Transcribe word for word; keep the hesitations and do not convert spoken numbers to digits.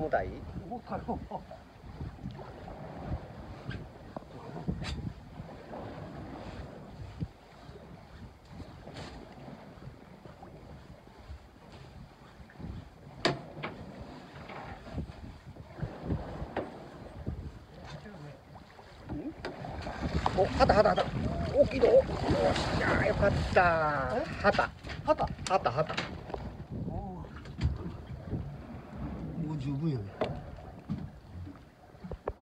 重たい？ 重たいわ。 お、旗旗旗。大きいの。よっしゃ、よかった。旗。 旗。 旗旗。 もう十分やね。